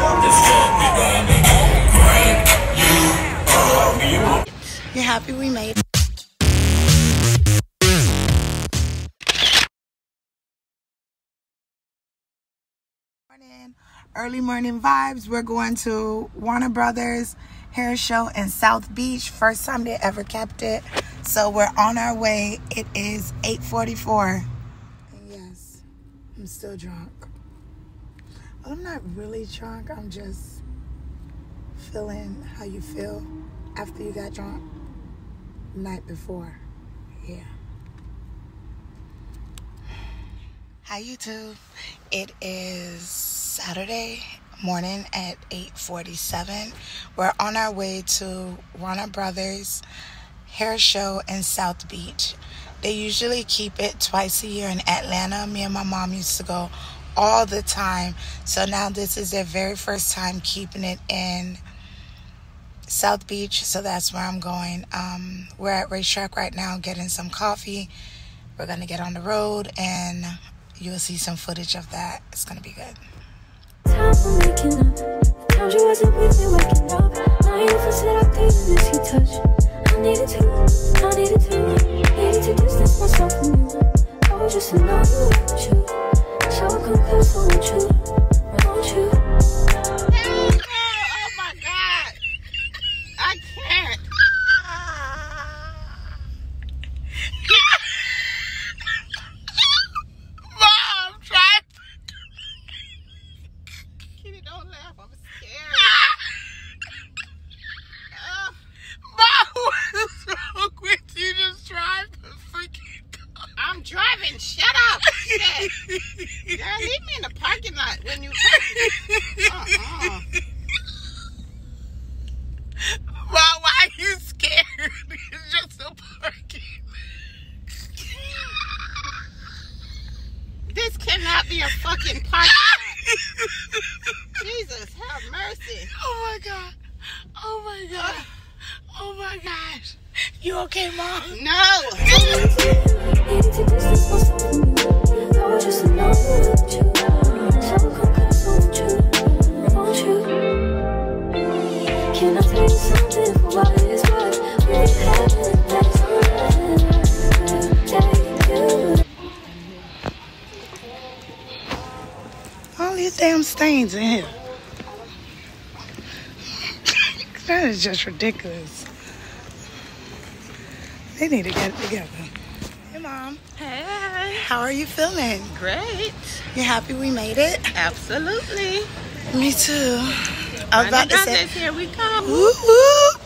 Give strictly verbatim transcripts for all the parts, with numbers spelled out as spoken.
You happy we made it? Morning, early morning vibes. We're going to Bronner Bros hair show in South Beach. First time they ever kept it. So we're on our way. It is eight forty-four. And yes, I'm still drunk. Well, I'm not really drunk. I'm just feeling how you feel after you got drunk the night before. Yeah. Hi YouTube. It is Saturday morning at eight forty-seven. We're on our way to Bronner Bros hair show in South Beach. They usually keep it twice a year in Atlanta. Me and my mom used to go all the time. So now this is their very first time keeping it in South Beach. So that's where I'm going. Um, we're at Racetrack right now getting some coffee. We're going to get on the road and you'll see some footage of that. It's going to be good. Time for making up. Times you wasn't with me waking up. Now you facilitated this you touch. I needed to, I needed to, needed to distance myself from you. I was just to know you want you. So I come close, I want you, I want you. Hey girl, oh my God. I can't. Mom, try. Kitty, don't laugh, I'm scared. uh, Mom, what is wrong with you? Just drive the freaking car. I'm driving, shut up. Shit. Girl, leave me in the parking lot when you uh-uh. Mom, why are you scared? It's just a parking. This cannot be a fucking parking lot. Jesus, have mercy. Oh my God. Oh my God. Uh, oh my gosh. You okay, Mom? No. Can I tell you something for what it is worth? We had it, that's all these damn stains in here. That is just ridiculous. They need to get it together. Hey, Mom. Hey. How are you feeling? Great. You happy we made it? Absolutely. Me too. I was about to say, here we come. woo woo.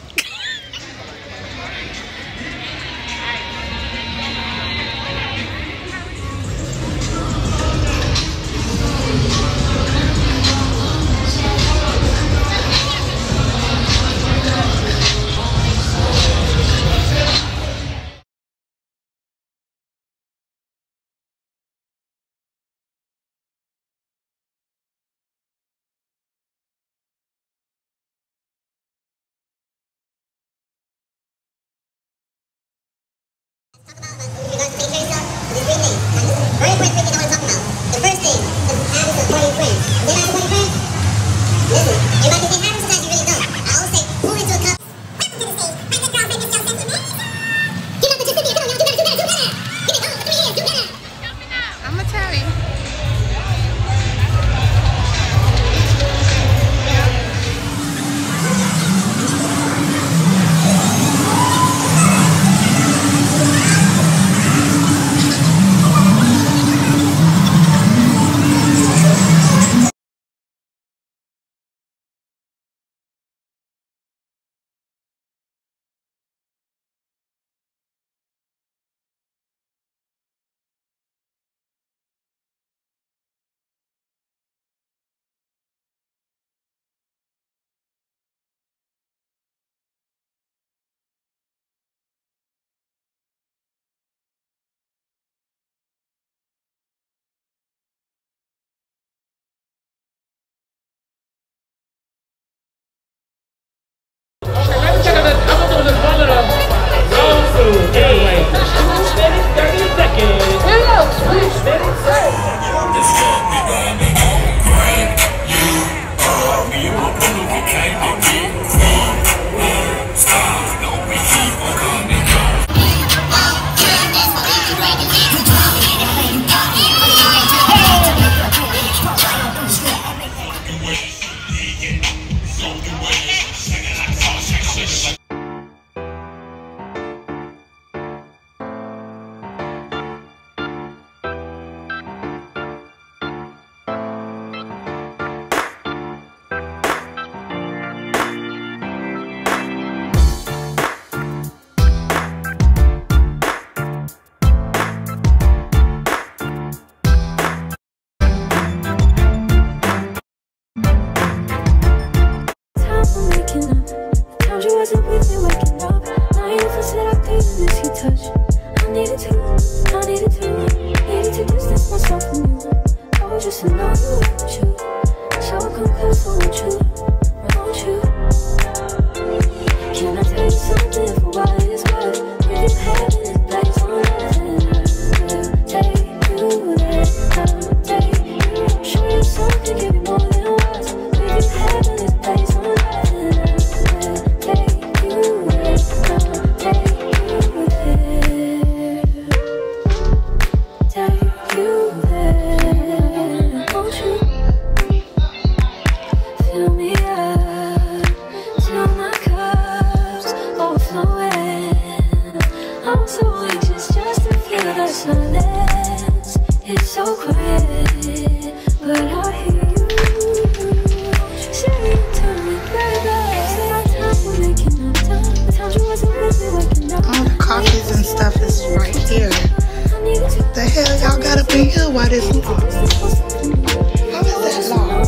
why this locked. How is that locked?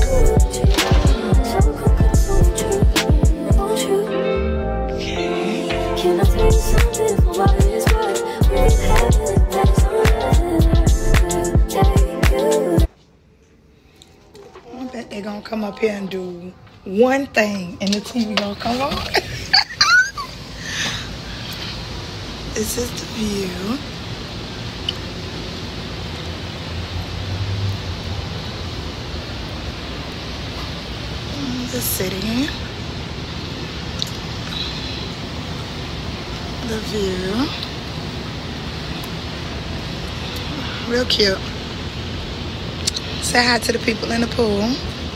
I bet they're gonna come up here and do one thing and the T V gonna come on. This is the view. The city. The view. Real cute. Say hi to the people in the pool.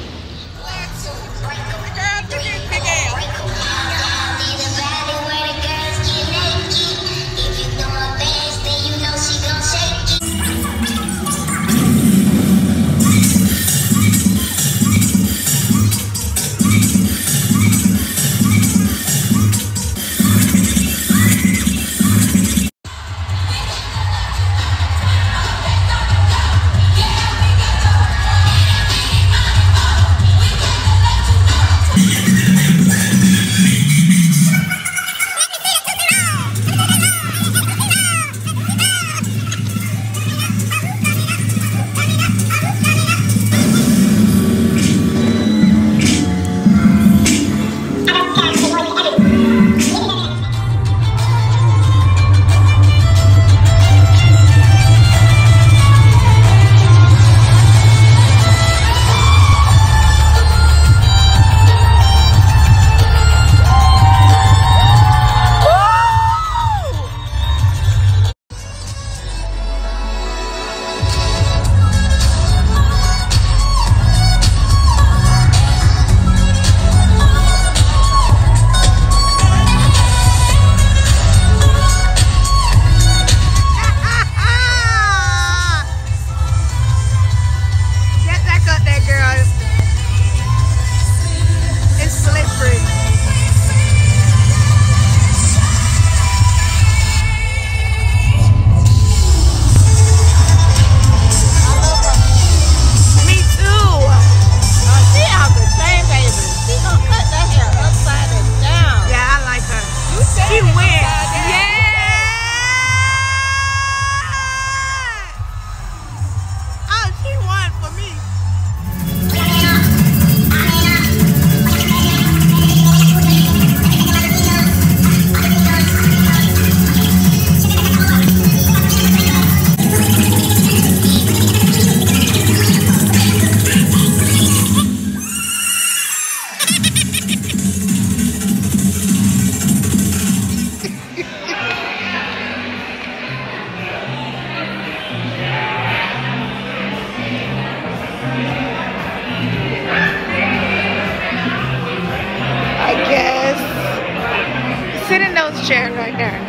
Sit in those chairs right there.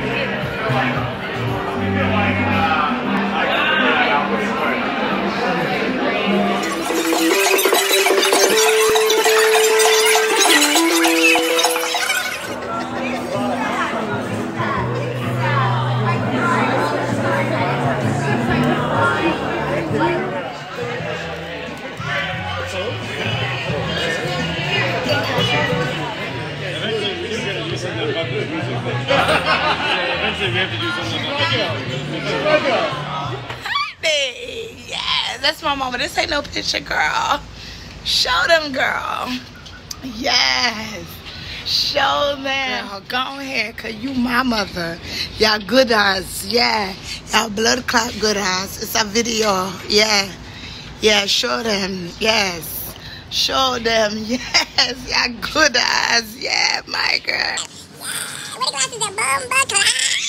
Eventually we have to do something about Hey, yeah, that's my mama. This ain't no picture, girl. Show them, girl. Yes. Show them. Girl, go ahead, cause you my mother. Y'all good eyes, yeah. Y'all blood clot good eyes. It's a video, yeah. Yeah, show them, yes. Show them, yes. Y'all good eyes, yeah, my girl. What the glasses are bum buckle.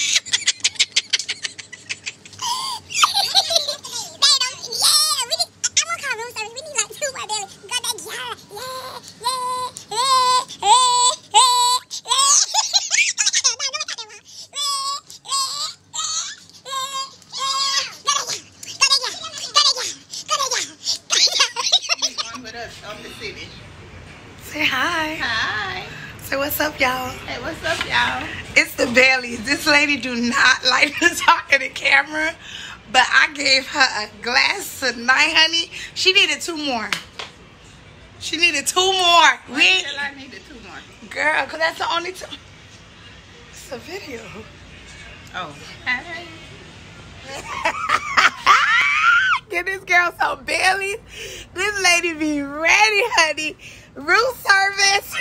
Say hi. Hi. Say what's up, y'all. Hey, what's up, y'all? It's the Baileys. This lady do not like to talk to the camera, But I gave her a glass tonight, honey. She needed two more. She needed two more. We I needed two more. girl, cause that's the only two. It's a video. Oh. Hey. Give this girl some Baileys. This lady be ready, honey. Room service.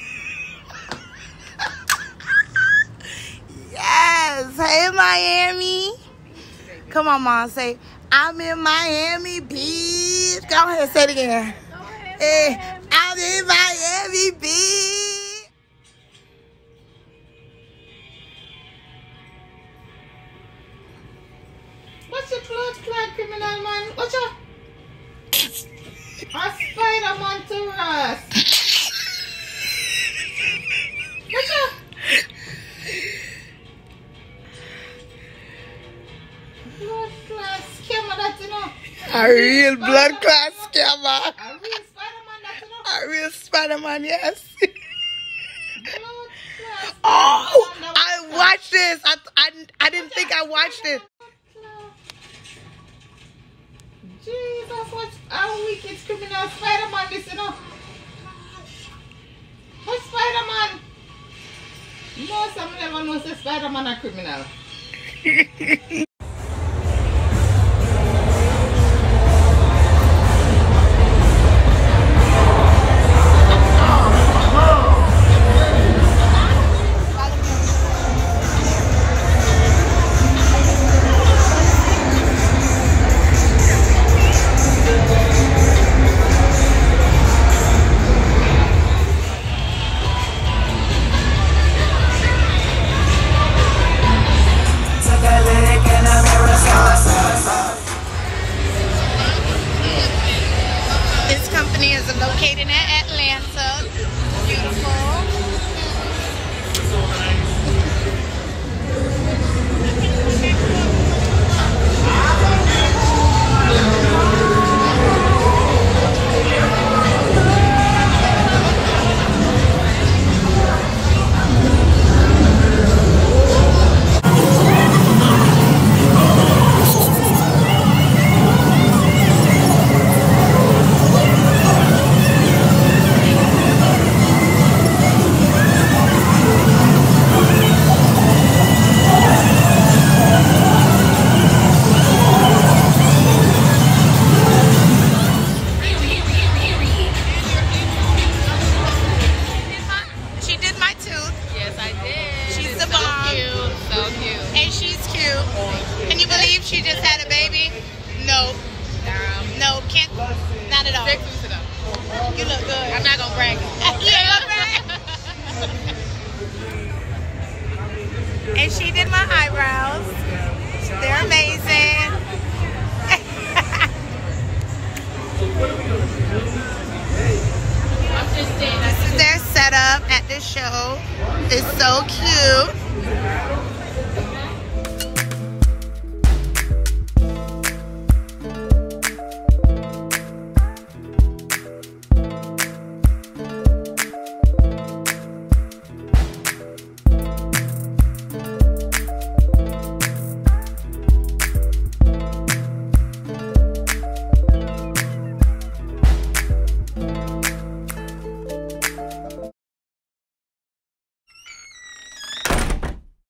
Yes. Hey, Miami. Come on, Mom. Say, I'm in Miami Beach. Go ahead, say it again. Go ahead, Hey, Miami. I'm in Miami Beach. What's your blood clot criminal man? What's your a Spider-Man to us? What's your blood clot scammer that you know? A real blood clot scammer. A real Spider-Man that you know? A real Spider-Man, yes. Blood clot. Oh, I watched this. I, I, I didn't think I watched it. Jesus, what's our wicked criminal Spider-Man this, you know? What's Spider-Man? No, some never knows that Spider-Man a criminal. This company is located in Atlanta. Beautiful. She did my tooth. Yes, I did. She's It's the so bomb. cute, so cute. And she's cute. Can you believe she just had a baby? No. Girl. No, can't. Not at all. Six weeks ago. You look good. I'm not gonna brag. You ain't gonna brag? And she did my eyebrows. They're amazing. I'm just saying. This is their setup at the show. It's so cute.